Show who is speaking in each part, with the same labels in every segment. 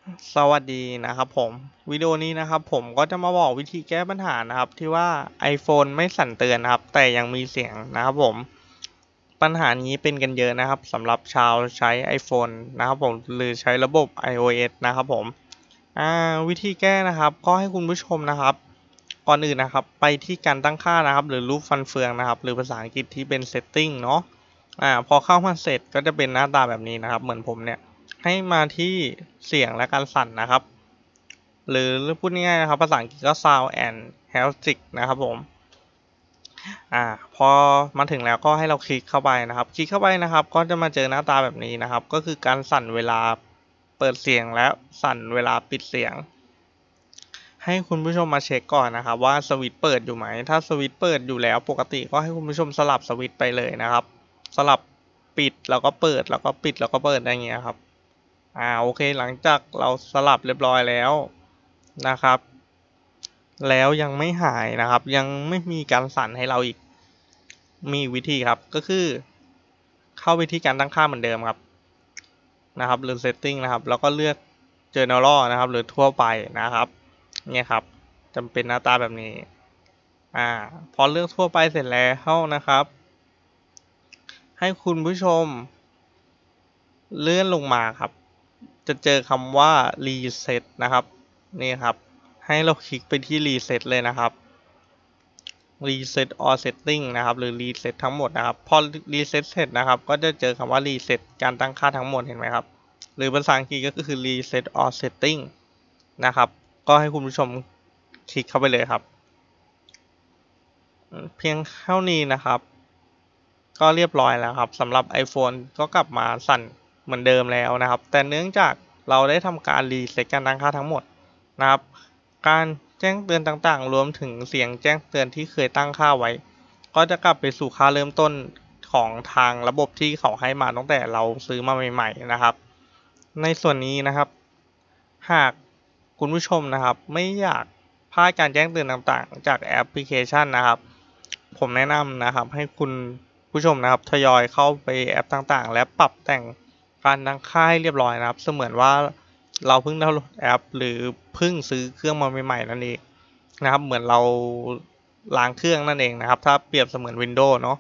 Speaker 1: สวัสดีนะครับผมวิดีโอนี้นะครับผมก็จะมาบอกวิธีแก้ปัญหานะครับที่ว่า iPhone ไม่สั่นเตือนนะครับแต่ยังมีเสียงนะครับผมปัญหานี้เป็นกันเยอะนะครับสำหรับชาวใช้ iPhone นะครับผมหรือใช้ระบบ iOS นะครับผมวิธีแก้นะครับก็ให้คุณผู้ชมนะครับก่อนอื่นนะครับไปที่การตั้งค่านะครับหรือรูปฟันเฟืองนะครับหรือภาษาอังกฤษที่เป็น setting เนาะพอเข้ามาเสร็จก็จะเป็นหน้าตาแบบนี้นะครับเหมือนผมเนี่ย ให้มาที่เสียงและการสั่นนะครับหรือพูดง่ายๆนะครับภาษาอังกฤษก็ sound and haptic นะครับผมพอมาถึงแล้วก็ให้เราคลิกเข้าไปนะครับคลิกเข้าไปนะครับก็จะมาเจอหน้าตาแบบนี้นะครับก็คือการสั่นเวลาเปิดเสียงและสั่นเวลาปิดเสียงให้คุณผู้ชมมาเช็คก่อนนะครับว่าสวิตช์เปิดอยู่ไหมถ้าสวิตช์เปิดอยู่แล้วปกติก็ให้คุณผู้ชมสลับสวิตช์ไปเลยนะครับสลับปิดแล้วก็เปิดแล้วก็ปิดแล้วก็เปิดอย่างเงี้ยครับ โอเคหลังจากเราสลับเรียบร้อยแล้วนะครับแล้วยังไม่หายนะครับยังไม่มีการสั่นให้เราอีกมีวิธีครับก็คือเข้าไปที่การตั้งค่าเหมือนเดิมครับนะครับหรือ setting นะครับแล้วก็เลือก general นะครับหรือทั่วไปนะครับเนี่ยครับจะเป็นหน้าตาแบบนี้พอเลือกทั่วไปเสร็จแล้วนะครับให้คุณผู้ชมเลื่อนลงมาครับจะเจอคำว่า reset นะครับนี่ครับให้เราคลิกไปที่ reset เลยนะครับ reset all setting นะครับหรือ reset ทั้งหมดนะครับพอ reset เสร็จนะครับก็จะเจอคำว่า reset การตั้งค่าทั้งหมดเห็นไหมครับหรือภาษาอังกฤษก็คือ reset all setting นะครับก็ให้คุณผู้ชมคลิกเข้าไปเลยครับเพียงเท่านี้นะครับก็เรียบร้อยแล้วครับสำหรับ iPhone ก็กลับมาสั่นเหมือนเดิมแล้วนะครับแต่เนื่องจากเราได้ทำการรีเซ็ตการตั้งค่าทั้งหมดนะครับการแจ้งเตือนต่างๆรวมถึงเสียงแจ้งเตือนที่เคยตั้งค่าไว้ก็จะกลับไปสู่ค่าเริ่มต้นของทางระบบที่เขาให้มาตั้งแต่เราซื้อมาใหม่ๆนะครับในส่วนนี้นะครับหากคุณผู้ชมนะครับไม่อยากพลาดการแจ้งเตือนต่างๆจากแอปพลิเคชันนะครับผมแนะนำนะครับให้คุณผู้ชมนะครับทยอยเข้าไปแอปต่างๆและปรับแต่งการตั้งค่าให้เรียบร้อยนะครับเสมือนว่าเราเพิ่งดาวน์โหลดแอปหรือเพิ่งซื้อเครื่องมาใหม่ๆนั่นเองนะครับเหมือนเราล้างเครื่องนั่นเองนะครับถ้าเปรียบเสมือน Windows เนาะ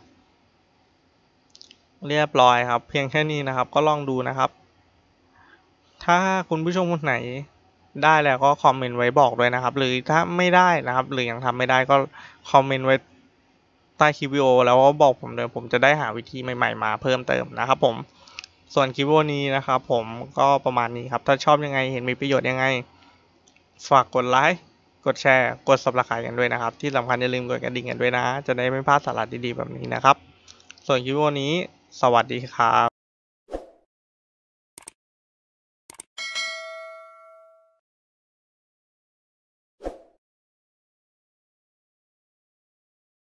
Speaker 1: เรียบร้อยครับเพียงแค่นี้นะครับก็ลองดูนะครับถ้าคุณผู้ชมคนไหนได้แล้วก็คอมเมนต์ไว้บอกด้วยนะครับหรือถ้าไม่ได้นะครับหรือยังทำไม่ได้ก็คอมเมนต์ไว้ใต้คลิปวิดีโอแล้วก็บอกผมเลยผมจะได้หาวิธีใหม่ๆมาเพิ่มเติมนะครับผมส่วนคลิปวิดีโอนี้นะครับผมก็ประมาณนี้ครับถ้าชอบยังไงเห็นมีประโยชน์ยังไงฝากกดไลค์กดแชร์กด Subscribe กันด้วยนะครับที่สำคัญอย่าลืมกดกระดิ่งกันด้วยนะจะได้ไม่พลาดสาระดีๆแบบนี้นะครับส่วนคลิปวิดีโอนี้สวัสดีครับ